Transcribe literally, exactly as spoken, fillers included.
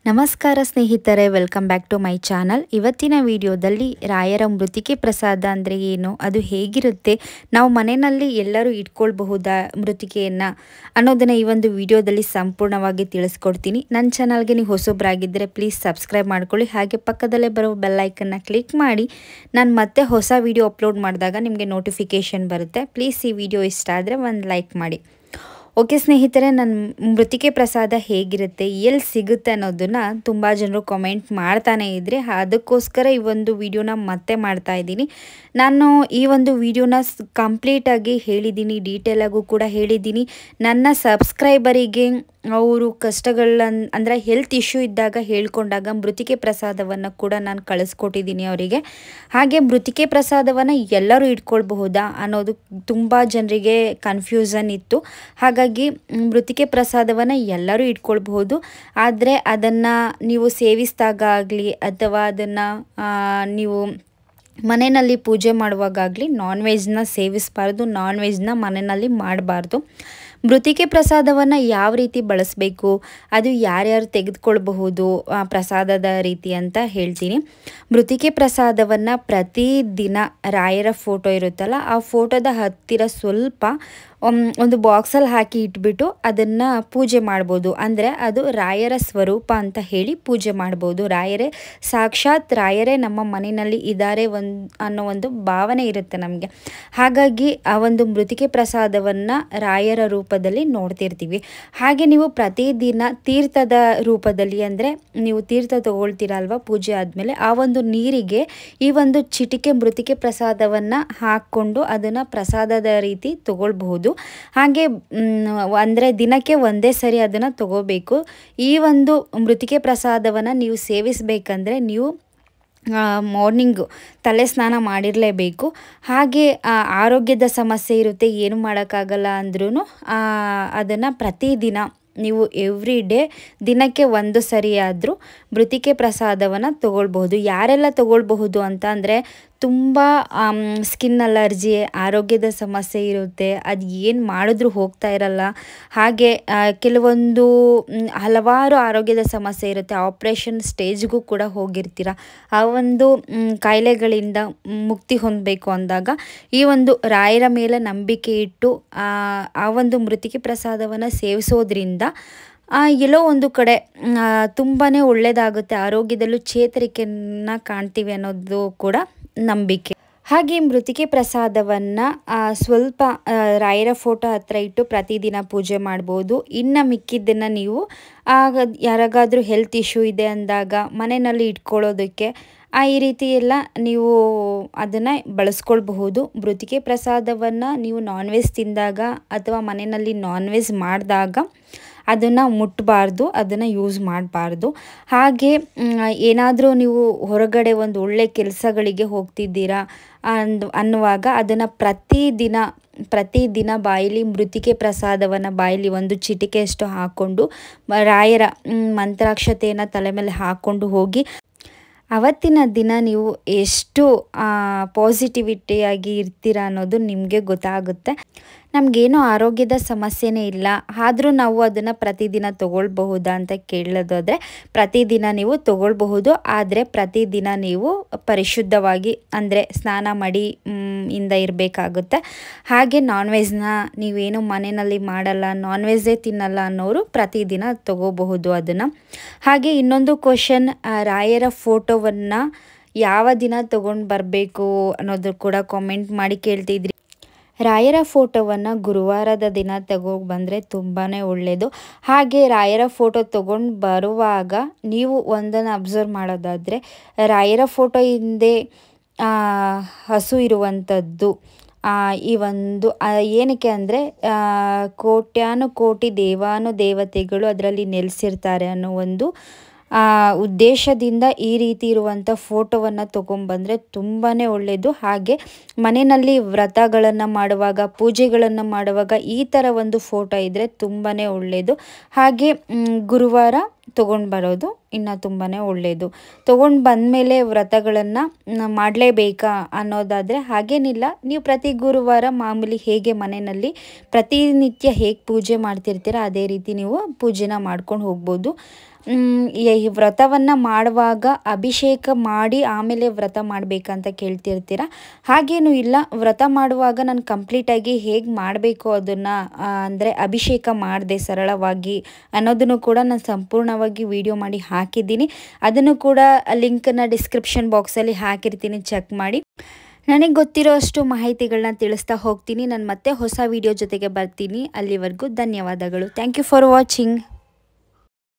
ನಮಸ್ಕಾರ ಸ್ನೇಹಿತರೆ, welcome back to my channel. ಇವತ್ತಿನ ವಿಡಿಯೋದಲ್ಲಿ ರಾಯರ ಮೃತ್ತಿಕೆ ಪ್ರಸಾದ ಅಂದರೆ ಏನು, ಅದು ಹೇಗಿರುತ್ತೆ, ನಾವು ಮನೆಯಲ್ಲಿ ಎಲ್ಲರೂ ಇಟ್ಕೊಳ್ಬಹುದಾ ಮೃತ್ತಿಕೆಯನ್ನು ಅನ್ನೋದನ್ನು ಈ ಒಂದು ವಿಡಿಯೋದಲ್ಲಿ ಸಂಪೂರ್ಣವಾಗಿ ತಿಳಿಸ್ಕೊಡ್ತೀನಿ. ನನ್ನ ಚಾನಲ್ಗೆ ನೀವು ಹೊಸಬ್ರಾಗಿದ್ದರೆ ಪ್ಲೀಸ್ ಸಬ್ಸ್ಕ್ರೈಬ್ ಮಾಡ್ಕೊಳ್ಳಿ, ಹಾಗೆ ಪಕ್ಕದಲ್ಲೇ ಬರೋ ಬೆಲ್ಲೈಕನ್ನ ಕ್ಲಿಕ್ ಮಾಡಿ ನಾನು ಮತ್ತೆ ಹೊಸ ವಿಡಿಯೋ ಅಪ್ಲೋಡ್ ಮಾಡಿದಾಗ ನಿಮಗೆ ನೋಟಿಫಿಕೇಷನ್ ಬರುತ್ತೆ. ಪ್ಲೀಸ್ ಈ ವಿಡಿಯೋ ಇಷ್ಟ ಆದರೆ ಒಂದು ಲೈಕ್ ಮಾಡಿ. ಓಕೆ ಸ್ನೇಹಿತರೆ, ನನ್ನ ಮೃತ್ತಿಕೆ ಪ್ರಸಾದ ಹೇಗಿರುತ್ತೆ, ಎಲ್ಲಿ ಸಿಗುತ್ತೆ ಅನ್ನೋದನ್ನು ತುಂಬ ಜನರು ಕಾಮೆಂಟ್ ಮಾಡ್ತಾನೆ ಇದ್ದರೆ ಅದಕ್ಕೋಸ್ಕರ ಈ ಒಂದು ವಿಡಿಯೋನ ಮತ್ತೆ ಮಾಡ್ತಾ ಇದ್ದೀನಿ. ನಾನು ಈ ಒಂದು ವಿಡಿಯೋನ ಕಂಪ್ಲೀಟಾಗಿ ಹೇಳಿದ್ದೀನಿ, ಡೀಟೇಲಾಗೂ ಕೂಡ ಹೇಳಿದ್ದೀನಿ. ನನ್ನ ಸಬ್ಸ್ಕ್ರೈಬರಿಗೆ ಅವರು ಕಷ್ಟಗಳನ್ನ ಅಂದರೆ ಹೆಲ್ತ್ ಇಶ್ಯೂ ಇದ್ದಾಗ ಹೇಳ್ಕೊಂಡಾಗ ಮೃತ್ತಿಕೆ ಪ್ರಸಾದವನ್ನು ಕೂಡ ನಾನು ಕಳಿಸ್ಕೊಟ್ಟಿದ್ದೀನಿ ಅವರಿಗೆ. ಹಾಗೆ ಮೃತ್ತಿಕೆ ಪ್ರಸಾದವನ್ನು ಎಲ್ಲರೂ ಇಟ್ಕೊಳ್ಬಹುದಾ ಅನ್ನೋದು ತುಂಬ ಜನರಿಗೆ ಕನ್ಫ್ಯೂಷನ್ ಇತ್ತು. ಹಾಗಾಗಿ ಮೃತ್ತಿಕೆ ಪ್ರಸಾದವನ್ನು ಎಲ್ಲರೂ ಇಟ್ಕೊಳ್ಬಹುದು, ಆದರೆ ಅದನ್ನು ನೀವು ಸೇವಿಸಿದಾಗ ಆಗಲಿ ಅಥವಾ ಅದನ್ನು ನೀವು ಮನೆಯಲ್ಲಿ ಪೂಜೆ ಮಾಡುವಾಗಲಿ ನಾನ್ ವೆಜ್ನ ಸೇವಿಸಬಾರ್ದು, ನಾನ್ ವೆಜ್ನ ಮನೆಯಲ್ಲಿ ಮಾಡಬಾರ್ದು. ಮೃತ್ತಿಕೆ ಪ್ರಸಾದವನ್ನು ಯಾವ ರೀತಿ ಬಳಸಬೇಕು, ಅದು ಯಾರ್ಯಾರು ತೆಗೆದುಕೊಳ್ಬಹುದು ಪ್ರಸಾದದ ರೀತಿ ಅಂತ ಹೇಳ್ತೀನಿ. ಮೃತ್ತಿಕೆ ಪ್ರಸಾದವನ್ನು ಪ್ರತಿದಿನ ರಾಯರ ಫೋಟೋ ಇರುತ್ತಲ್ಲ, ಆ ಫೋಟೋದ ಹತ್ತಿರ ಸ್ವಲ್ಪ ಒಂದು ಬಾಕ್ಸಲ್ಲಿ ಹಾಕಿ ಇಟ್ಬಿಟ್ಟು ಅದನ್ನು ಪೂಜೆ ಮಾಡ್ಬೋದು. ಅಂದರೆ ಅದು ರಾಯರ ಸ್ವರೂಪ ಅಂತ ಹೇಳಿ ಪೂಜೆ ಮಾಡ್ಬೋದು. ರಾಯರೇ ಸಾಕ್ಷಾತ್ ರಾಯರೇ ನಮ್ಮ ಮನೆಯಲ್ಲಿ ಇದ್ದಾರೆ ಒಂದು ಅನ್ನೋ ಒಂದು ಭಾವನೆ ಇರುತ್ತೆ ನಮಗೆ. ಹಾಗಾಗಿ ಆ ಒಂದು ಮೃತ್ತಿಕೆ ಪ್ರಸಾದವನ್ನು ರಾಯರ ರೂಪದಲ್ಲಿ ನೋಡ್ತಿರ್ತೀವಿ. ಹಾಗೆ ನೀವು ಪ್ರತಿದಿನ ತೀರ್ಥದ ರೂಪದಲ್ಲಿ, ಅಂದರೆ ನೀವು ತೀರ್ಥ ತಗೊಳ್ತೀರಲ್ವ ಪೂಜೆ ಆದಮೇಲೆ, ಆ ಒಂದು ನೀರಿಗೆ ಈ ಒಂದು ಚಿಟಿಕೆ ಮೃತ್ತಿಕೆ ಪ್ರಸಾದವನ್ನು ಹಾಕ್ಕೊಂಡು ಅದನ್ನು ಪ್ರಸಾದದ ರೀತಿ ತಗೊಳ್ಬಹುದು. ಹಾಗೆ ಅಂದರೆ ದಿನಕ್ಕೆ ಒಂದೇ ಸರಿ ಅದನ್ನು ತಗೋಬೇಕು. ಈ ಒಂದು ಮೃತ್ತಿಕೆ ಪ್ರಸಾದವನ್ನು ನೀವು ಸೇವಿಸಬೇಕಂದ್ರೆ ನೀವು ಮಾರ್ನಿಂಗು ತಲೆ ಸ್ನಾನ ಮಾಡಿರಲೇಬೇಕು. ಹಾಗೆ ಆರೋಗ್ಯದ ಸಮಸ್ಯೆ ಇರುತ್ತೆ, ಏನು ಮಾಡೋಕ್ಕಾಗಲ್ಲ ಅಂದ್ರೂ ಅದನ್ನು ಪ್ರತಿದಿನ ನೀವು ಎವ್ರಿ ಡೇ ದಿನಕ್ಕೆ ಒಂದು ಸರಿ ಆದರೂ ಮೃತ್ತಿಕೆ ಪ್ರಸಾದವನ್ನು ತಗೊಳ್ಬಹುದು. ಯಾರೆಲ್ಲ ತಗೊಳ್ಬಹುದು ಅಂತ ಅಂದರೆ, ತುಂಬ ಸ್ಕಿನ್ ಅಲರ್ಜಿ, ಆರೋಗ್ಯದ ಸಮಸ್ಯೆ ಇರುತ್ತೆ, ಅದು ಏನು ಮಾಡಿದ್ರೂ ಹೋಗ್ತಾ ಇರಲ್ಲ. ಹಾಗೆ ಕೆಲವೊಂದು ಹಲವಾರು ಆರೋಗ್ಯದ ಸಮಸ್ಯೆ ಇರುತ್ತೆ, ಆಪ್ರೇಷನ್ ಸ್ಟೇಜ್ಗೂ ಕೂಡ ಹೋಗಿರ್ತೀರ. ಆ ಒಂದು ಕಾಯಿಲೆಗಳಿಂದ ಮುಕ್ತಿ ಹೊಂದಬೇಕು ಅಂದಾಗ ಈ ಒಂದು ರಾಯರ ಮೇಲೆ ನಂಬಿಕೆ ಇಟ್ಟು ಆ ಒಂದು ಮೃತ್ತಿಕೆ ಪ್ರಸಾದವನ್ನು ಸೇವಿಸೋದ್ರಿಂದ ಎಲ್ಲೋ ಒಂದು ಕಡೆ ತುಂಬಾ ಒಳ್ಳೆಯದಾಗುತ್ತೆ, ಆರೋಗ್ಯದಲ್ಲೂ ಚೇತರಿಕೆಯನ್ನು ಕಾಣ್ತೀವಿ ಅನ್ನೋದು ಕೂಡ ನಂಬಿಕೆ. ಹಾಗೆ ಮೃತ್ತಿಕೆ ಪ್ರಸಾದವನ್ನು ಸ್ವಲ್ಪ ರಾಯರ ಫೋಟೋ ಹತ್ರ ಇಟ್ಟು ಪ್ರತಿದಿನ ಪೂಜೆ ಮಾಡ್ಬೋದು. ಇನ್ನು ಮಿಕ್ಕಿದ್ದನ್ನು ನೀವು ಯಾರಿಗಾದ್ರೂ ಹೆಲ್ತ್ ಇಶ್ಯೂ ಇದೆ ಅಂದಾಗ ಮನೆಯಲ್ಲಿ ಇಟ್ಕೊಳ್ಳೋದಕ್ಕೆ ಈ ರೀತಿ ಎಲ್ಲ ನೀವು ಅದನ್ನು ಬಳಸ್ಕೊಳ್ಬಹುದು. ಮೃತ್ತಿಕೆ ಪ್ರಸಾದವನ್ನು ನೀವು ನಾನ್ ವೆಜ್ ತಿಂದಾಗ ಅಥವಾ ಮನೆಯಲ್ಲಿ ನಾನ್ ವೆಜ್ ಮಾಡಿದಾಗ ಅದನ್ನು ಮುಟ್ಟಬಾರ್ದು, ಅದನ್ನು ಯೂಸ್ ಮಾಡಬಾರ್ದು. ಹಾಗೆ ಏನಾದರೂ ನೀವು ಹೊರಗಡೆ ಒಂದು ಒಳ್ಳೆ ಕೆಲಸಗಳಿಗೆ ಹೋಗ್ತಿದ್ದೀರಾ ಅಂದ್ ಅನ್ನುವಾಗ ಅದನ್ನು ಪ್ರತಿದಿನ ಪ್ರತಿದಿನ ಬಾಯಲ್ಲಿ ಮೃತ್ತಿಕೆ ಪ್ರಸಾದವನ್ನು ಬಾಯಲ್ಲಿ ಒಂದು ಚಿಟಿಕೆಯಷ್ಟು ಹಾಕ್ಕೊಂಡು ರಾಯರ ಮಂತ್ರಾಕ್ಷತೆಯನ್ನು ತಲೆ ಮೇಲೆ ಹಾಕ್ಕೊಂಡು ಹೋಗಿ ಅವತ್ತಿನ ದಿನ ನೀವು ಎಷ್ಟು ಪಾಸಿಟಿವಿಟಿಯಾಗಿ ಇರ್ತೀರ ಅನ್ನೋದು ನಿಮಗೆ ಗೊತ್ತಾಗುತ್ತೆ. ನಮಗೇನೋ ಆರೋಗ್ಯದ ಸಮಸ್ಯೆನೇ ಇಲ್ಲ, ಆದರೂ ನಾವು ಅದನ್ನು ಪ್ರತಿದಿನ ತೊಗೊಳ್ಬಹುದಾ ಅಂತ ಕೇಳೋದಾದರೆ ಪ್ರತಿದಿನ ನೀವು ತೊಗೊಳ್ಬಹುದು. ಆದರೆ ಪ್ರತಿದಿನ ನೀವು ಪರಿಶುದ್ಧವಾಗಿ ಅಂದರೆ ಸ್ನಾನ ಮಾಡಿ ಇಂದ ಇರಬೇಕಾಗುತ್ತೆ. ಹಾಗೆ ನಾನ್ ವೆಜ್ನ ನೀವೇನು ಮನೆಯಲ್ಲಿ ಮಾಡಲ್ಲ, ನಾನ್ ವೆಜ್ಜೇ ತಿನ್ನಲ್ಲ ಅನ್ನೋರು ಪ್ರತಿದಿನ ತೊಗೋಬಹುದು ಅದನ್ನು. ಹಾಗೆ ಇನ್ನೊಂದು ಕ್ವಶನ್, ರಾಯರ ಫೋಟೋವನ್ನು ಯಾವ ದಿನ ತೊಗೊಂಡು ಬರಬೇಕು ಅನ್ನೋದು ಕೂಡ ಕಾಮೆಂಟ್ ಮಾಡಿ ಕೇಳ್ತಿದ್ರಿ. ರಾಯರ ಫೋಟೋವನ್ನು ಗುರುವಾರದ ದಿನ ತಗೋ ಬಂದರೆ ತುಂಬಾ ಒಳ್ಳೆಯದು. ಹಾಗೆ ರಾಯರ ಫೋಟೋ ತೊಗೊಂಡು ಬರುವಾಗ ನೀವು ಒಂದನ್ನು ಅಬ್ಸರ್ವ್ ಮಾಡೋದಾದರೆ, ರಾಯರ ಫೋಟೋ ಹಿಂದೆ ಹಸು ಇರುವಂಥದ್ದು ಈ ಒಂದು ಏನಕ್ಕೆ ಅಂದರೆ ಕೋಟ್ಯಾನು ಕೋಟಿ ದೇವಾನು ದೇವತೆಗಳು ಅದರಲ್ಲಿ ನೆಲೆಸಿರ್ತಾರೆ ಅನ್ನೋ ಒಂದು ಉದ್ದೇಶದಿಂದ ಈ ರೀತಿ ಇರುವಂಥ ಫೋಟೋವನ್ನು ತೊಗೊಂಬಂದರೆ ತುಂಬಾ ಒಳ್ಳೆಯದು. ಹಾಗೆ ಮನೆಯಲ್ಲಿ ವ್ರತಗಳನ್ನು ಮಾಡುವಾಗ, ಪೂಜೆಗಳನ್ನು ಮಾಡುವಾಗ ಈ ಥರ ಒಂದು ಫೋಟೋ ಇದ್ದರೆ ತುಂಬಾ ಒಳ್ಳೆಯದು. ಹಾಗೆ ಗುರುವಾರ ತೊಗೊಂಡು ಬರೋದು ಇನ್ನು ತುಂಬಾ ಒಳ್ಳೆಯದು. ತೊಗೊಂಡು ಬಂದಮೇಲೆ ವ್ರತಗಳನ್ನು ಮಾಡಲೇಬೇಕಾ ಅನ್ನೋದಾದರೆ ಹಾಗೇನಿಲ್ಲ, ನೀವು ಪ್ರತಿ ಗುರುವಾರ ಮಾಮೂಲಿ ಹೇಗೆ ಮನೆಯಲ್ಲಿ ಪ್ರತಿನಿತ್ಯ ಹೇಗೆ ಪೂಜೆ ಮಾಡ್ತಿರ್ತೀರ ಅದೇ ರೀತಿ ನೀವು ಪೂಜೆನ ಮಾಡ್ಕೊಂಡು ಹೋಗ್ಬೋದು. ಈ ವ್ರತವನ್ನು ಮಾಡುವಾಗ ಅಭಿಷೇಕ ಮಾಡಿ ಆಮೇಲೆ ವ್ರತ ಮಾಡಬೇಕಂತ ಕೇಳ್ತಿರ್ತೀರ. ಹಾಗೇನೂ ಇಲ್ಲ, ವ್ರತ ಮಾಡುವಾಗ ನಾನು ಕಂಪ್ಲೀಟಾಗಿ ಹೇಗೆ ಮಾಡಬೇಕು ಅದನ್ನು ಅಂದರೆ ಅಭಿಷೇಕ ಮಾಡಿದೆ ಸರಳವಾಗಿ ಅನ್ನೋದನ್ನು ಕೂಡ ನಾನು ಸಂಪೂರ್ಣವಾಗಿ ವಿಡಿಯೋ ಮಾಡಿ ಹಾಕಿದ್ದೀನಿ. ಅದನ್ನು ಕೂಡ ಲಿಂಕನ್ನು ಡಿಸ್ಕ್ರಿಪ್ಷನ್ ಬಾಕ್ಸಲ್ಲಿ ಹಾಕಿರ್ತೀನಿ, ಚೆಕ್ ಮಾಡಿ. ನನಗೆ ಗೊತ್ತಿರೋ ಅಷ್ಟು ಮಾಹಿತಿಗಳನ್ನ ತಿಳಿಸ್ತಾ ಹೋಗ್ತೀನಿ. ನಾನು ಮತ್ತೆ ಹೊಸ ವಿಡಿಯೋ ಜೊತೆಗೆ ಬರ್ತೀನಿ. ಅಲ್ಲಿವರೆಗೂ ಧನ್ಯವಾದಗಳು. Thank you for watching.